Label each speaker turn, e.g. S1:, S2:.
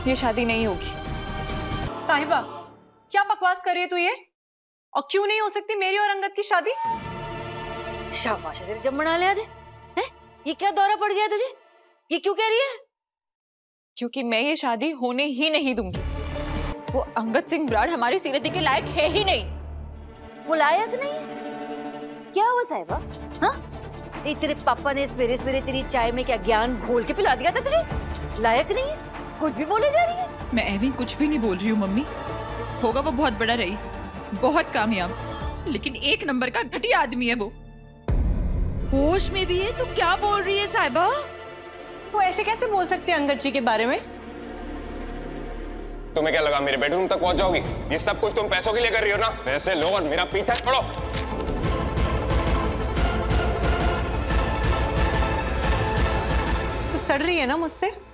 S1: ये शादी नहीं होगी।
S2: साहिबा, क्या बकवास कर रही है तू ये? और क्यों नहीं हो सकती मेरी और अंगद की शादी?
S3: शाबाश तेरे जब मना लिया थे। हैं? ये क्या दौरा पड़ गया तुझे? ये क्यों कह रही है?
S1: क्योंकि मैं ये शादी होने ही नहीं दूंगी। वो अंगद सिंह ब्राड़ हमारी सीरती के लायक है ही नहीं।
S3: वो लायक नहीं? क्या हुआ साहिबा? हाँ? तेरे पापा ने सवेरे सवेरे तेरी चाय में क्या ज्ञान घोल के पिला दिया था तुझे? लायक नहीं है? कुछ भी बोले जा रही है।
S1: मैं एविन कुछ भी नहीं बोल रही हूँ मम्मी। होगा वो बहुत बड़ा रईस, बहुत कामयाब, लेकिन एक नंबर का घटिया आदमी है वो।
S3: होश में भी है? तू क्या बोल रही है साहिबा?
S2: तो ऐसे कैसे बोल सकते हैं अंगद जी के बारे में?
S4: तुम्हें क्या लगा मेरे बेडरूम तक पहुंच जाओगी? ये सब कुछ तुम पैसों के लिए कर रही हो ना? पैसे लो और मेरा पीछा छोड़ो।
S2: तू सड़ रही है ना मुझसे?